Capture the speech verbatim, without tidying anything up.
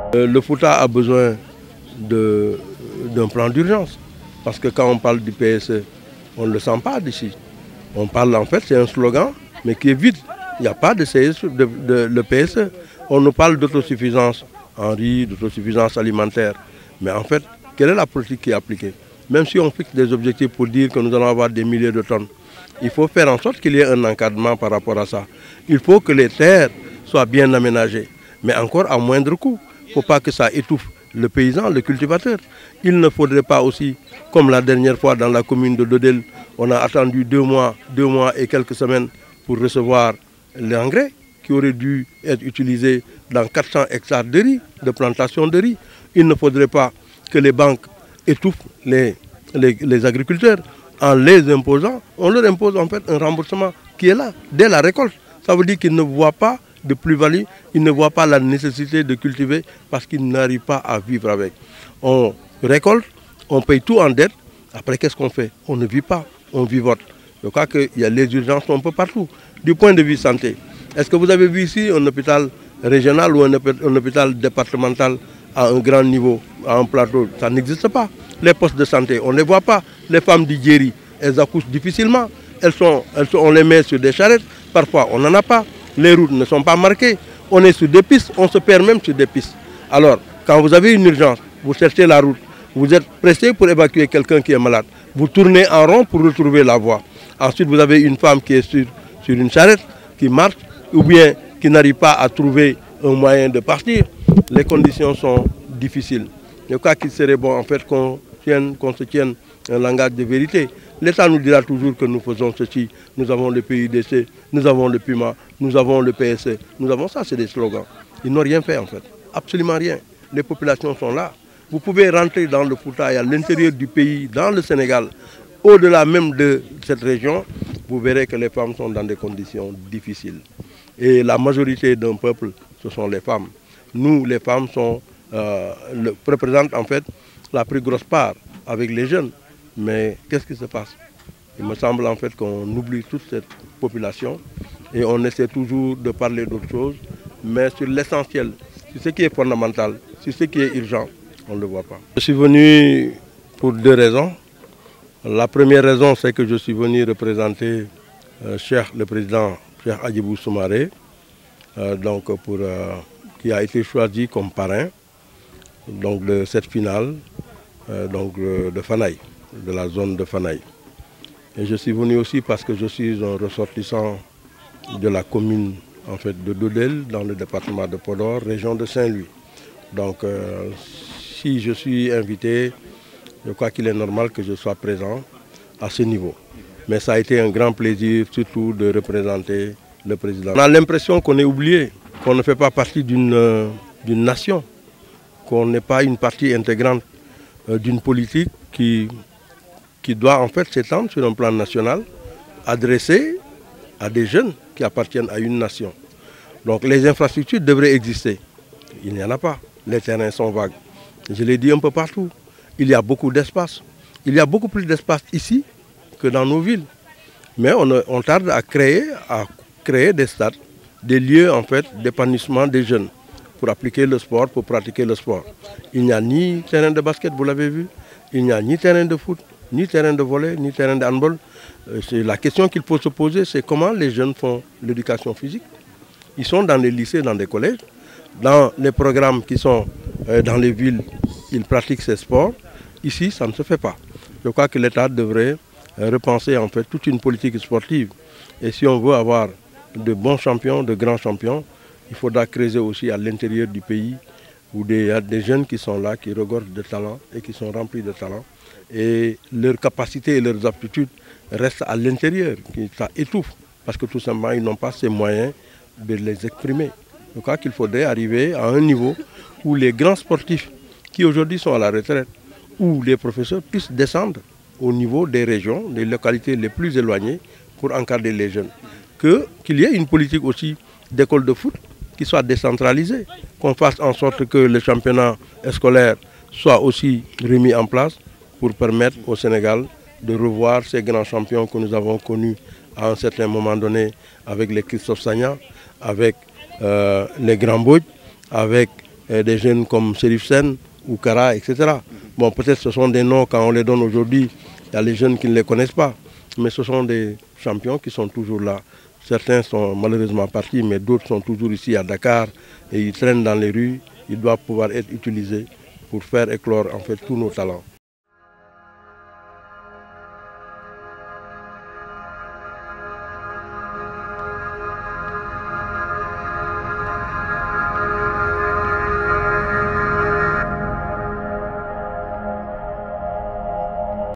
Euh, le Fouta a besoin d'un plan d'urgence. Parce que quand on parle du P S E, on ne le sent pas d'ici. On parle en fait, c'est un slogan, mais qui est vide. Il n'y a pas de, C S E, de, de, de P S E. On nous parle d'autosuffisance en riz, d'autosuffisance alimentaire. Mais en fait, quelle est la politique qui est appliquée? Même si on fixe des objectifs pour dire que nous allons avoir des milliers de tonnes, il faut faire en sorte qu'il y ait un encadrement par rapport à ça. Il faut que les terres soient bien aménagées, mais encore à moindre coût. Il ne faut pas que ça étouffe le paysan, le cultivateur. Il ne faudrait pas aussi, comme la dernière fois dans la commune de Dodel, on a attendu deux mois, deux mois et quelques semaines pour recevoir l'engrais qui aurait dû être utilisé dans quatre cents hectares de riz, de plantation de riz. Il ne faudrait pas que les banques étouffent les, les, les agriculteurs en les imposant. On leur impose en fait un remboursement qui est là, dès la récolte. Ça veut dire qu'ils ne voient pas de plus-value, ils ne voient pas la nécessité de cultiver parce qu'ils n'arrivent pas à vivre avec. On récolte, on paye tout en dette, après qu'est-ce qu'on fait? On ne vit pas, on vivote. Je crois qu'il y a les urgences un peu partout. Du point de vue santé, est-ce que vous avez vu ici un hôpital régional ou un, un hôpital départemental à un grand niveau, à un plateau? Ça n'existe pas. Les postes de santé, on ne les voit pas. Les femmes d'Idjeri, elles accouchent difficilement. Elles sont, elles sont, on les met sur des charrettes. Parfois, on n'en a pas. Les routes ne sont pas marquées. On est sur des pistes, on se perd même sur des pistes. Alors, quand vous avez une urgence, vous cherchez la route, vous êtes pressé pour évacuer quelqu'un qui est malade. Vous tournez en rond pour retrouver la voie. Ensuite, vous avez une femme qui est sur, sur une charrette, qui marche, ou bien qui n'arrive pas à trouver un moyen de partir. Les conditions sont difficiles. Je crois qu'il serait bon en fait qu'on qu'on se tienne un langage de vérité. L'État nous dira toujours que nous faisons ceci, nous avons le P U D C, nous avons le Puma, nous avons le P S E, nous avons ça, c'est des slogans. Ils n'ont rien fait en fait, absolument rien. Les populations sont là. Vous pouvez rentrer dans le Fouta et à l'intérieur du pays, dans le Sénégal, au-delà même de cette région, vous verrez que les femmes sont dans des conditions difficiles. Et la majorité d'un peuple, ce sont les femmes. Nous, les femmes, sont, euh, le, représentent en fait la plus grosse part avec les jeunes. Mais qu'est-ce qui se passe? Il me semble en fait qu'on oublie toute cette population et on essaie toujours de parler d'autre chose, mais sur l'essentiel, sur ce qui est fondamental, sur ce qui est urgent, on ne le voit pas. Je suis venu pour deux raisons. La première raison, c'est que je suis venu représenter euh, Cheikh, le président Cheikh Hadjibou Soumaré, euh, donc pour, euh, qui a été choisi comme parrain donc, de cette finale euh, donc, euh, de Fanaï, de la zone de Fanaï. Et je suis venu aussi parce que je suis un ressortissant de la commune en fait, de Dodel, dans le département de Podor, région de Saint-Louis. Donc euh, si je suis invité, je crois qu'il est normal que je sois présent à ce niveau. Mais ça a été un grand plaisir surtout de représenter le président. On a l'impression qu'on est oublié, qu'on ne fait pas partie d'une euh, d'une nation, qu'on n'est pas une partie intégrante euh, d'une politique qui, qui doit en fait s'étendre sur un plan national, adressé à des jeunes qui appartiennent à une nation. Donc les infrastructures devraient exister. Il n'y en a pas. Les terrains sont vagues. Je l'ai dit un peu partout. Il y a beaucoup d'espace. Il y a beaucoup plus d'espace ici que dans nos villes. Mais on, on tarde à créer, à créer des stades, des lieux en fait d'épanouissement des jeunes pour appliquer le sport, pour pratiquer le sport. Il n'y a ni terrain de basket, vous l'avez vu, il n'y a ni terrain de foot, ni terrain de volley, ni terrain de handball. La question qu'il faut se poser, c'est comment les jeunes font l'éducation physique. Ils sont dans les lycées, dans les collèges, dans les programmes qui sont euh, dans les villes, ils pratiquent ces sports. Ici, ça ne se fait pas. Je crois que l'État devrait euh, repenser en fait toute une politique sportive. Et si on veut avoir de bons champions, de grands champions, il faudra creuser aussi à l'intérieur du pays où il y a des jeunes qui sont là, qui regorgent de talent et qui sont remplis de talent. Et leurs capacités et leurs aptitudes restent à l'intérieur, ça étouffe, parce que tout simplement, ils n'ont pas ces moyens de les exprimer. Je crois qu'il faudrait arriver à un niveau où les grands sportifs qui aujourd'hui sont à la retraite, où les professeurs puissent descendre au niveau des régions, des localités les plus éloignées pour encadrer les jeunes. Que, qu'il y ait une politique aussi d'école de foot qui soit décentralisée, qu'on fasse en sorte que le championnat scolaire soit aussi remis en place pour permettre au Sénégal de revoir ces grands champions que nous avons connus à un certain moment donné avec les Christophe Sagna, avec euh, les Grands Bodj, avec euh, des jeunes comme Serif Sen ou Kara, et cetera. Bon, peut-être ce sont des noms, quand on les donne aujourd'hui, il y a les jeunes qui ne les connaissent pas. Mais ce sont des champions qui sont toujours là. Certains sont malheureusement partis, mais d'autres sont toujours ici à Dakar et ils traînent dans les rues. Ils doivent pouvoir être utilisés pour faire éclore en fait tous nos talents.